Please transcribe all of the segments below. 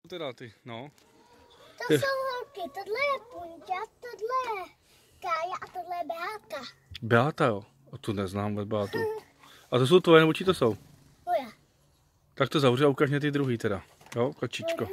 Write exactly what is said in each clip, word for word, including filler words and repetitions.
Teda ty, no. To jsou holky, tohle je Punťa, tohle je Kája a tohle je Beáta. Beáta, jo. A tu neznám vůbec Beátu. A to jsou tvoje, nebo či to jsou? Moje. Tak to zavři a ukaž mě ty druhý teda. Jo, kačičko.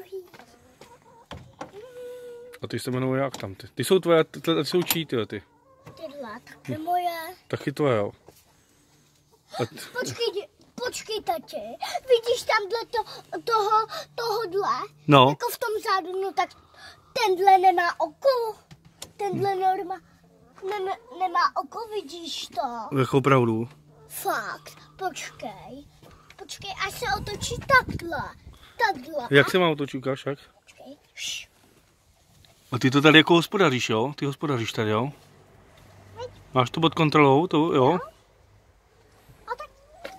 A ty se jmenují jak tam ty? Ty jsou tvoje, ty, ty jsou čí ty, ty? Tyhle, taky moje. Taky tvoje, jo. A t... Počkej, počkej, tati. Vidíš tamhle to, toho, tohodle? No. Jako v tom zádu, no tak tenhle nemá oko. Tenhle norma ne, ne, nemá oko, vidíš to? Jakou pravdu? Fakt, počkej. Počkej, až se otočí takhle. Takhle. Jak se má otočit, ukáž, jak? Počkej. Šš. A ty to tady jako hospodaříš, jo? Ty hospodaříš tady, jo? Máš to pod kontrolou, to, jo? A tak.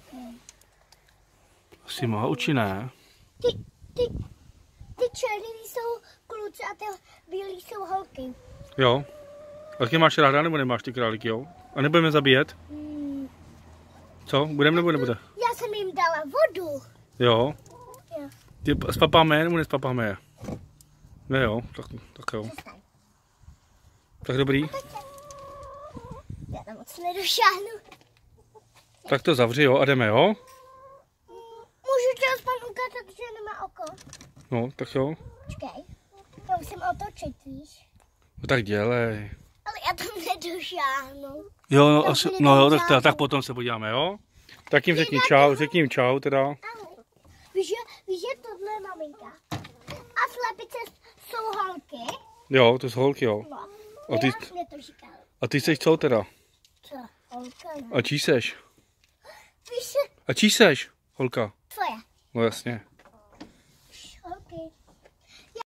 Asi má oči, ne? Ty, ty, ty černý jsou kluci a ty bílí jsou holky. Jo. A ty máš ráda, nebo nemáš ty králíky, jo? A nebudeme zabíjet? Hmm. Co? Budeme nebo nebude? Já jsem jim dala vodu. Jo. Jo. Ty spapáme je, nebo nespapáme je? Ne jo, tak, tak jo. Přestaň. Tak dobrý. Já tam moc nedošáhnu. Tak to zavři, jo, a jdeme, jo? Můžu ti aspoň ukázat, že nemá oko? No, tak jo. Počkej. To musím otočit, víš? No tak dělej. Ale já tam nedošáhnu. Jo, no, Já asi, si no jo, nedám tak, tak, žádnou. tak potom se podíváme, jo? Tak jim řekni čau, řekni jim čau teda. Ahoj. Víš, že, víš, že tohle je maminka. A slepice jsou holky. Jo, to jsou holky, jo. No. A ty, Jak mě to říkal? a ty seš co teda? Co? Holka, ne? A čí seš? Víš, že A čí seš, holka? tvoje. No jasně.